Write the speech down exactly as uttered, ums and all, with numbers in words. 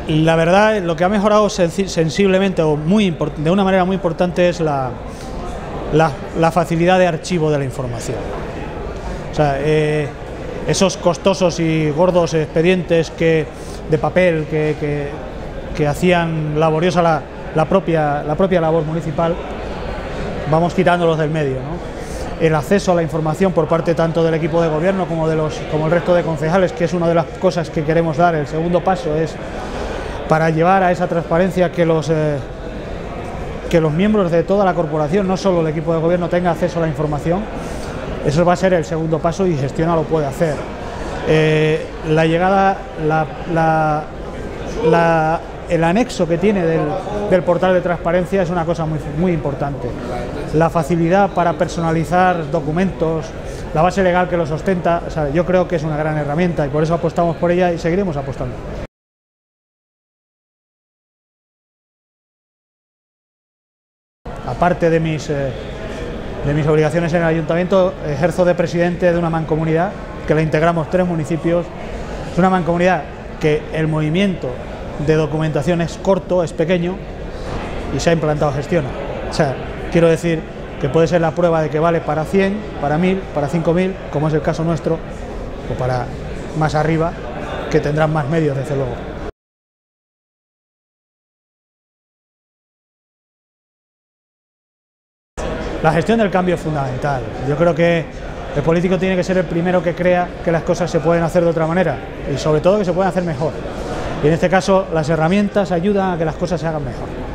La verdad, lo que ha mejorado sensiblemente o muy de una manera muy importante es la, la, la facilidad de archivo de la información. O sea, eh, esos costosos y gordos expedientes que, de papel que, que, que hacían laboriosa la, la, propia, la propia labor municipal, vamos quitándolos del medio, ¿no? El acceso a la información por parte tanto del equipo de gobierno como, de los, como el resto de concejales, que es una de las cosas que queremos dar. El segundo paso es para llevar a esa transparencia que los, eh, que los miembros de toda la corporación, no solo el equipo de gobierno, tenga acceso a la información. Eso va a ser el segundo paso y Gestiona lo puede hacer. Eh, la llegada, la, la, la, el anexo que tiene del, del portal de transparencia es una cosa muy, muy importante. La facilidad para personalizar documentos, la base legal que los ostenta, o sea, yo creo que es una gran herramienta y por eso apostamos por ella y seguiremos apostando. Aparte de mis, eh, de mis obligaciones en el ayuntamiento, ejerzo de presidente de una mancomunidad que la integramos tres municipios. Es una mancomunidad que el movimiento de documentación es corto, es pequeño y se ha implantado Gestiona. O sea, quiero decir que puede ser la prueba de que vale para cien, para mil, para cinco mil, como es el caso nuestro, o para más arriba, que tendrán más medios, desde luego. La gestión del cambio es fundamental. Yo creo que el político tiene que ser el primero que crea que las cosas se pueden hacer de otra manera y sobre todo que se pueden hacer mejor. Y en este caso las herramientas ayudan a que las cosas se hagan mejor.